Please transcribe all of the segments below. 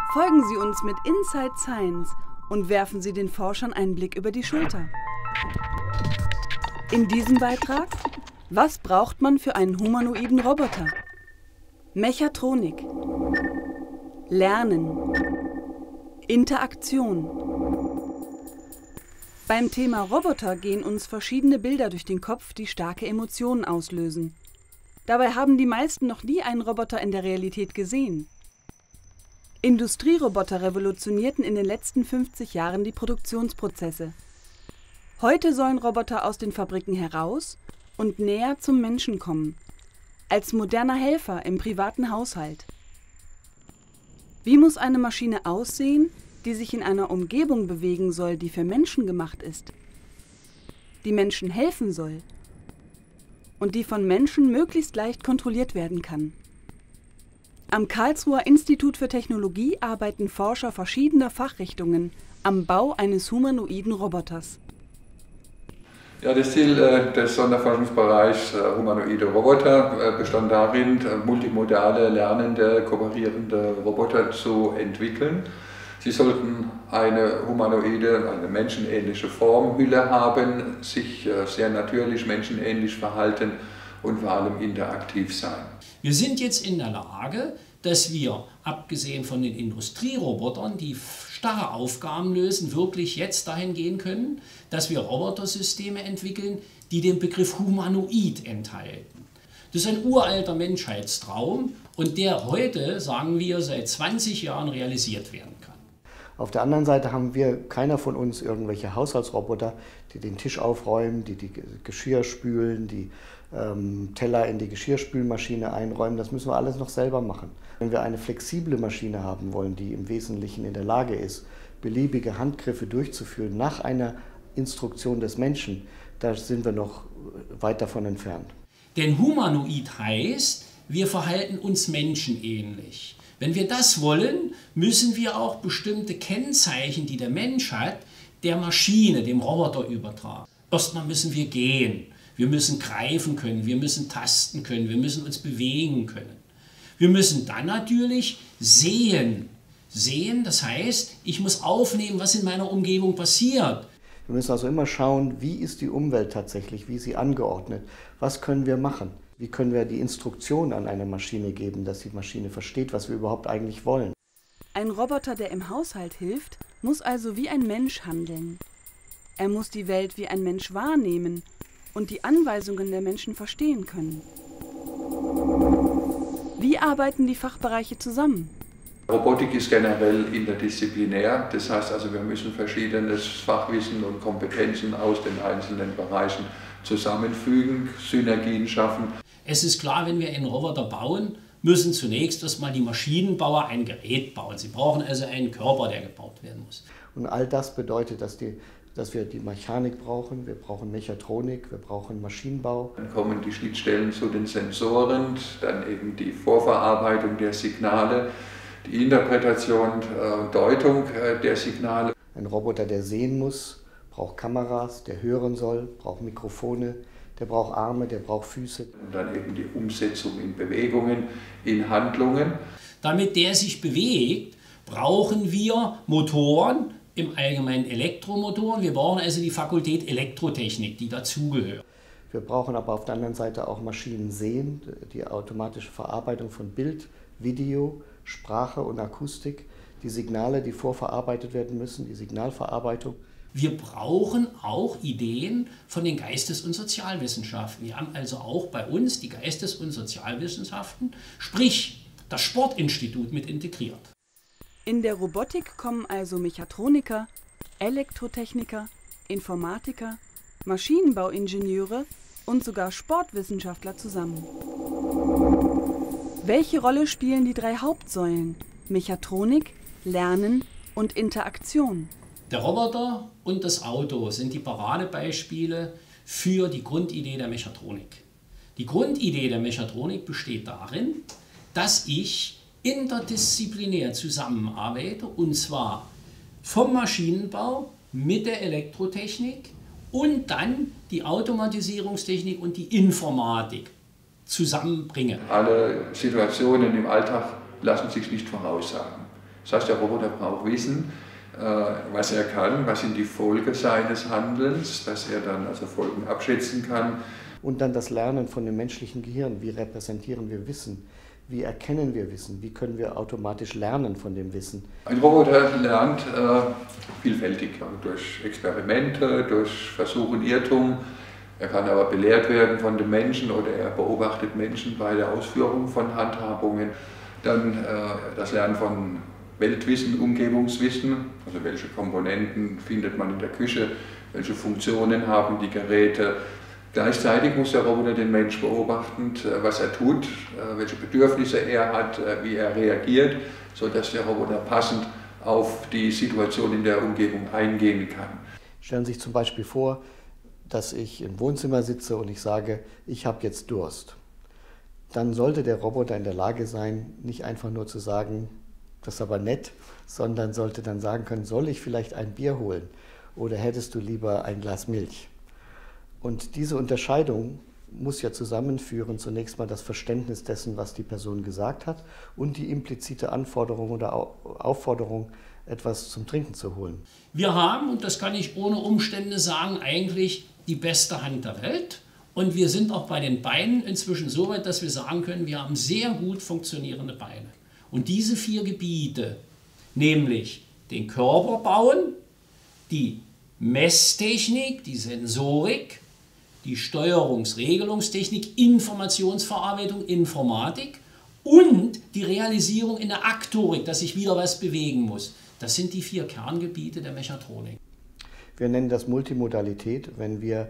Folgen Sie uns mit Inside Science und werfen Sie den Forschern einen Blick über die Schulter. In diesem Beitrag: Was braucht man für einen humanoiden Roboter? Mechatronik, Lernen, Interaktion. Beim Thema Roboter gehen uns verschiedene Bilder durch den Kopf, die starke Emotionen auslösen. Dabei haben die meisten noch nie einen Roboter in der Realität gesehen. Industrieroboter revolutionierten in den letzten 50 Jahren die Produktionsprozesse. Heute sollen Roboter aus den Fabriken heraus und näher zum Menschen kommen, als moderner Helfer im privaten Haushalt. Wie muss eine Maschine aussehen, die sich in einer Umgebung bewegen soll, die für Menschen gemacht ist, die Menschen helfen soll und die von Menschen möglichst leicht kontrolliert werden kann? Am Karlsruher Institut für Technologie arbeiten Forscher verschiedener Fachrichtungen am Bau eines humanoiden Roboters. Ja, das Ziel des Sonderforschungsbereichs humanoide Roboter bestand darin, multimodale, lernende, kooperierende Roboter zu entwickeln. Sie sollten eine humanoide, eine menschenähnliche Formhülle haben, sich sehr natürlich menschenähnlich verhalten und vor allem interaktiv sein. Wir sind jetzt in der Lage, dass wir, abgesehen von den Industrierobotern, die starre Aufgaben lösen, wirklich jetzt dahin gehen können, dass wir Robotersysteme entwickeln, die den Begriff Humanoid enthalten. Das ist ein uralter Menschheitstraum und der heute, sagen wir, seit 20 Jahren realisiert werden kann. Auf der anderen Seite haben wir, keiner von uns, irgendwelche Haushaltsroboter, die den Tisch aufräumen, die Geschirr spülen, die Teller in die Geschirrspülmaschine einräumen. Das müssen wir alles noch selber machen. Wenn wir eine flexible Maschine haben wollen, die im Wesentlichen in der Lage ist, beliebige Handgriffe durchzuführen nach einer Instruktion des Menschen, da sind wir noch weit davon entfernt. Denn Humanoid heißt, wir verhalten uns menschenähnlich. Wenn wir das wollen, müssen wir auch bestimmte Kennzeichen, die der Mensch hat, der Maschine, dem Roboter übertragen. Erstmal müssen wir gehen, wir müssen greifen können, wir müssen tasten können, wir müssen uns bewegen können. Wir müssen dann natürlich sehen. Sehen, das heißt, ich muss aufnehmen, was in meiner Umgebung passiert. Wir müssen also immer schauen, wie ist die Umwelt tatsächlich, wie ist sie angeordnet, was können wir machen. Wie können wir die Instruktion an eine Maschine geben, dass die Maschine versteht, was wir überhaupt eigentlich wollen? Ein Roboter, der im Haushalt hilft, muss also wie ein Mensch handeln. Er muss die Welt wie ein Mensch wahrnehmen und die Anweisungen der Menschen verstehen können. Wie arbeiten die Fachbereiche zusammen? Robotik ist generell interdisziplinär, das heißt also, wir müssen verschiedenes Fachwissen und Kompetenzen aus den einzelnen Bereichen zusammenfügen, Synergien schaffen. Es ist klar, wenn wir einen Roboter bauen, müssen zunächst erstmal die Maschinenbauer ein Gerät bauen. Sie brauchen also einen Körper, der gebaut werden muss. Und all das bedeutet, dass wir die Mechanik brauchen, wir brauchen Mechatronik, wir brauchen Maschinenbau. Dann kommen die Schnittstellen zu den Sensoren, dann eben die Vorverarbeitung der Signale, die Interpretation und Deutung der Signale. Ein Roboter, der sehen muss, braucht Kameras, der hören soll, braucht Mikrofone, der braucht Arme, der braucht Füße. Und dann eben die Umsetzung in Bewegungen, in Handlungen. Damit der sich bewegt, brauchen wir Motoren, im Allgemeinen Elektromotoren. Wir brauchen also die Fakultät Elektrotechnik, die dazugehört. Wir brauchen aber auf der anderen Seite auch Maschinen sehen, die automatische Verarbeitung von Bild, Video, Sprache und Akustik, die Signale, die vorverarbeitet werden müssen, die Signalverarbeitung. Wir brauchen auch Ideen von den Geistes- und Sozialwissenschaften. Wir haben also auch bei uns die Geistes- und Sozialwissenschaften, sprich das Sportinstitut mit integriert. In der Robotik kommen also Mechatroniker, Elektrotechniker, Informatiker, Maschinenbauingenieure und sogar Sportwissenschaftler zusammen. Welche Rolle spielen die drei Hauptsäulen Mechatronik, Lernen und Interaktion? Der Roboter und das Auto sind die Paradebeispiele für die Grundidee der Mechatronik. Die Grundidee der Mechatronik besteht darin, dass ich interdisziplinär zusammenarbeite, und zwar vom Maschinenbau mit der Elektrotechnik und dann die Automatisierungstechnik und die Informatik zusammenbringe. Alle Situationen im Alltag lassen sich nicht voraussagen. Das heißt, der Roboter braucht Wissen, was er kann, was sind die Folgen seines Handelns, dass er dann also Folgen abschätzen kann. Und dann das Lernen von dem menschlichen Gehirn. Wie repräsentieren wir Wissen? Wie erkennen wir Wissen? Wie können wir automatisch lernen von dem Wissen? Ein Roboter lernt vielfältig, durch Experimente, durch Versuch und Irrtum. Er kann aber belehrt werden von den Menschen oder er beobachtet Menschen bei der Ausführung von Handhabungen. Dann das Lernen von Weltwissen, Umgebungswissen, also welche Komponenten findet man in der Küche, welche Funktionen haben die Geräte. Gleichzeitig muss der Roboter den Mensch beobachten, was er tut, welche Bedürfnisse er hat, wie er reagiert, sodass der Roboter passend auf die Situation in der Umgebung eingehen kann. Stellen Sie sich zum Beispiel vor, dass ich im Wohnzimmer sitze und ich sage, ich habe jetzt Durst. Dann sollte der Roboter in der Lage sein, nicht einfach nur zu sagen, das ist aber nett, sondern sollte dann sagen können, soll ich vielleicht ein Bier holen oder hättest du lieber ein Glas Milch? Und diese Unterscheidung muss ja zusammenführen, zunächst mal das Verständnis dessen, was die Person gesagt hat und die implizite Anforderung oder Aufforderung, etwas zum Trinken zu holen. Wir haben, und das kann ich ohne Umstände sagen, eigentlich die beste Hand der Welt. Und wir sind auch bei den Beinen inzwischen so weit, dass wir sagen können, wir haben sehr gut funktionierende Beine. Und diese 4 Gebiete, nämlich den Körper bauen, die Messtechnik, die Sensorik, die Steuerungsregelungstechnik, Informationsverarbeitung, Informatik und die Realisierung in der Aktorik, dass sich wieder was bewegen muss. Das sind die 4 Kerngebiete der Mechatronik. Wir nennen das Multimodalität, wenn wir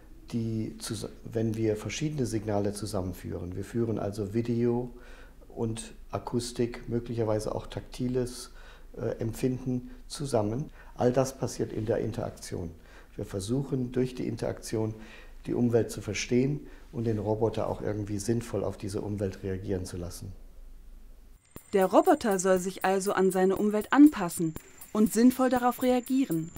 verschiedene Signale zusammenführen. Wir führen also Video und Akustik, möglicherweise auch taktiles Empfinden zusammen. All das passiert in der Interaktion. Wir versuchen durch die Interaktion die Umwelt zu verstehen und den Roboter auch irgendwie sinnvoll auf diese Umwelt reagieren zu lassen. Der Roboter soll sich also an seine Umwelt anpassen und sinnvoll darauf reagieren.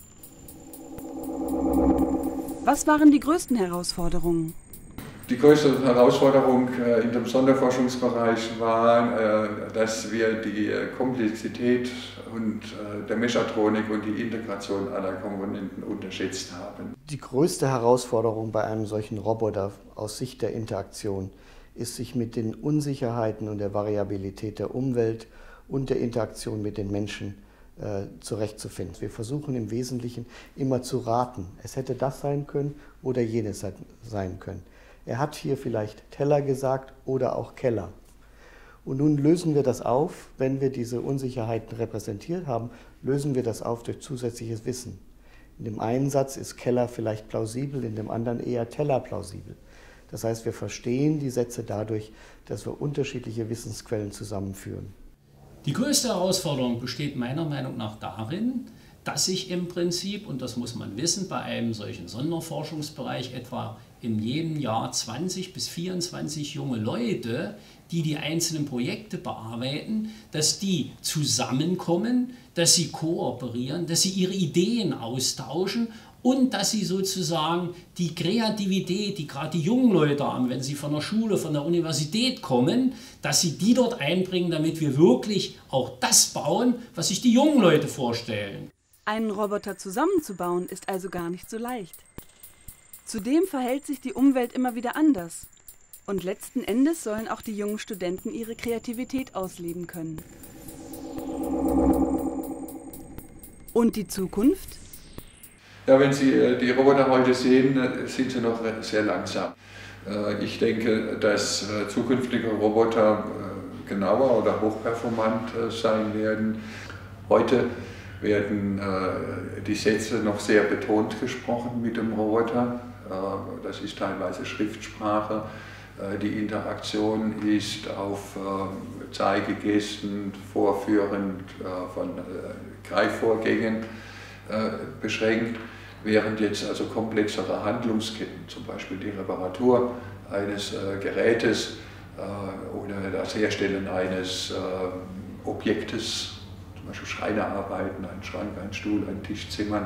Was waren die größten Herausforderungen? Die größte Herausforderung in dem Sonderforschungsbereich war, dass wir die Komplexität und der Mechatronik und die Integration aller Komponenten unterschätzt haben. Die größte Herausforderung bei einem solchen Roboter aus Sicht der Interaktion ist, sich mit den Unsicherheiten und der Variabilität der Umwelt und der Interaktion mit den Menschen zurechtzufinden. Wir versuchen im Wesentlichen immer zu raten. Es hätte das sein können oder jenes sein können. Er hat hier vielleicht Teller gesagt oder auch Keller. Und nun lösen wir das auf, wenn wir diese Unsicherheiten repräsentiert haben, lösen wir das auf durch zusätzliches Wissen. In dem einen Satz ist Keller vielleicht plausibel, in dem anderen eher Teller plausibel. Das heißt, wir verstehen die Sätze dadurch, dass wir unterschiedliche Wissensquellen zusammenführen. Die größte Herausforderung besteht meiner Meinung nach darin, dass sich im Prinzip, und das muss man wissen, bei einem solchen Sonderforschungsbereich etwa in jedem Jahr 20 bis 24 junge Leute, die die einzelnen Projekte bearbeiten, dass die zusammenkommen, dass sie kooperieren, dass sie ihre Ideen austauschen und dass sie sozusagen die Kreativität, die gerade die jungen Leute haben, wenn sie von der Schule, von der Universität kommen, dass sie die dort einbringen, damit wir wirklich auch das bauen, was sich die jungen Leute vorstellen. Einen Roboter zusammenzubauen ist also gar nicht so leicht. Zudem verhält sich die Umwelt immer wieder anders. Und letzten Endes sollen auch die jungen Studenten ihre Kreativität ausleben können. Und die Zukunft? Ja, wenn Sie die Roboter heute sehen, sind sie noch sehr langsam. Ich denke, dass zukünftige Roboter genauer oder hochperformant sein werden. Heute werden die Sätze noch sehr betont gesprochen mit dem Roboter. Das ist teilweise Schriftsprache. Die Interaktion ist auf Zeigegesten, Vorführen von Greifvorgängen beschränkt, während jetzt also komplexere Handlungsketten, zum Beispiel die Reparatur eines Gerätes oder das Herstellen eines Objektes, zum Beispiel Schreinerarbeiten, einen Schrank, einen Stuhl, einen Tisch zimmern,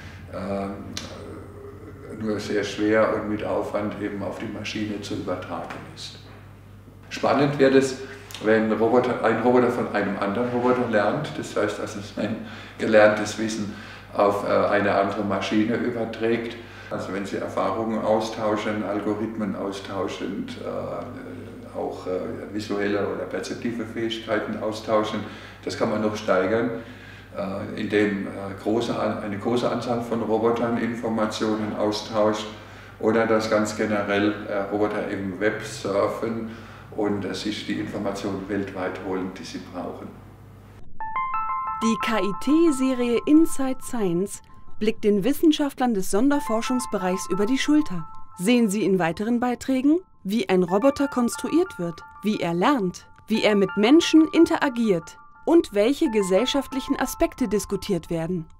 nur sehr schwer und mit Aufwand eben auf die Maschine zu übertragen ist. Spannend wird es, Wenn ein Roboter von einem anderen Roboter lernt, das heißt, also sein gelerntes Wissen auf eine andere Maschine überträgt, also wenn sie Erfahrungen austauschen, Algorithmen austauschen, auch visuelle oder perzeptive Fähigkeiten austauschen, das kann man noch steigern, indem eine große Anzahl von Robotern Informationen austauscht oder dass ganz generell Roboter im Web surfen und sich die Informationen weltweit holen, die sie brauchen. Die KIT-Serie Inside Science blickt den Wissenschaftlern des Sonderforschungsbereichs über die Schulter. Sehen Sie in weiteren Beiträgen, wie ein Roboter konstruiert wird, wie er lernt, wie er mit Menschen interagiert und welche gesellschaftlichen Aspekte diskutiert werden.